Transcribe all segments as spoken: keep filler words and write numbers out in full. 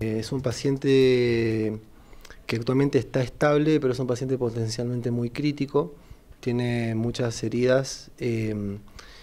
Es un paciente que actualmente está estable, pero es un paciente potencialmente muy crítico. Tiene muchas heridas eh,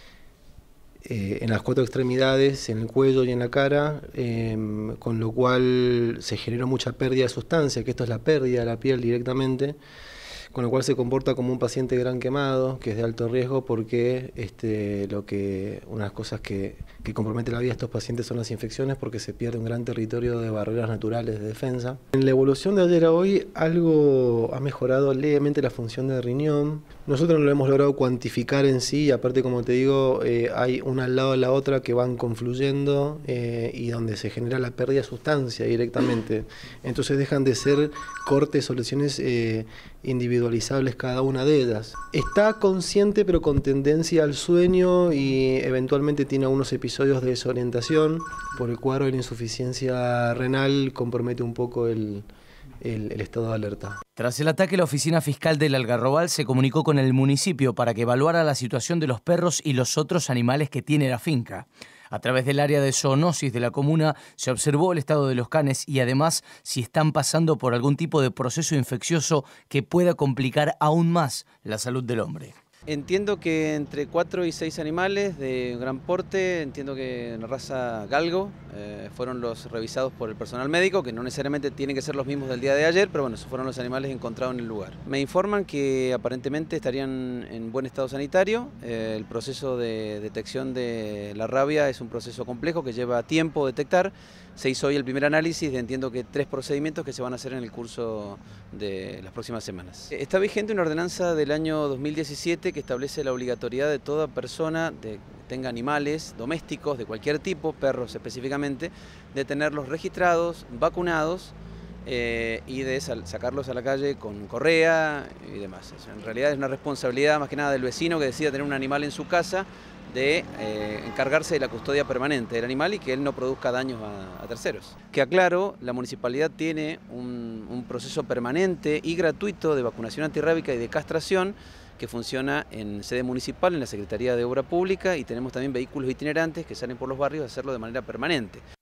eh, en las cuatro extremidades, en el cuello y en la cara, eh, con lo cual se genera mucha pérdida de sustancia, que esto es la pérdida de la piel directamente, con lo cual se comporta como un paciente gran quemado, que es de alto riesgo porque este, lo que, una de las cosas que, que compromete la vida de estos pacientes son las infecciones, porque se pierde un gran territorio de barreras naturales de defensa. En la evolución de ayer a hoy algo ha mejorado levemente la función del riñón. Nosotros no lo hemos logrado cuantificar en sí, y aparte, como te digo, eh, hay una al lado de la otra que van confluyendo eh, y donde se genera la pérdida de sustancia directamente. Entonces dejan de ser cortes o lesiones eh, individualizables cada una de ellas. Está consciente pero con tendencia al sueño y eventualmente tiene algunos episodios de desorientación. Por el cuadro de la insuficiencia renal compromete un poco el, el, el estado de alerta. Tras el ataque, la oficina fiscal del Algarrobal se comunicó con el municipio para que evaluara la situación de los perros y los otros animales que tiene la finca. A través del área de zoonosis de la comuna se observó el estado de los canes y además si están pasando por algún tipo de proceso infeccioso que pueda complicar aún más la salud del hombre. Entiendo que entre cuatro y seis animales de gran porte, entiendo que en la raza galgo, eh, fueron los revisados por el personal médico, que no necesariamente tienen que ser los mismos del día de ayer, pero bueno, esos fueron los animales encontrados en el lugar. Me informan que aparentemente estarían en buen estado sanitario. Eh, el proceso de detección de la rabia es un proceso complejo que lleva tiempo detectar. Se hizo hoy el primer análisis de, entiendo que tres procedimientos que se van a hacer en el curso de las próximas semanas. Está vigente una ordenanza del año dos mil diecisiete que establece la obligatoriedad de toda persona que tenga animales domésticos de cualquier tipo, perros específicamente, de tenerlos registrados, vacunados eh, y de sacarlos a la calle con correa y demás. Eso en realidad es una responsabilidad más que nada del vecino que decida tener un animal en su casa, de eh, encargarse de la custodia permanente del animal y que él no produzca daños a, a terceros. Que aclaro, la municipalidad tiene un, un proceso permanente y gratuito de vacunación antirrábica y de castración que funciona en sede municipal, en la Secretaría de Obra Pública, y tenemos también vehículos itinerantes que salen por los barrios a hacerlo de manera permanente.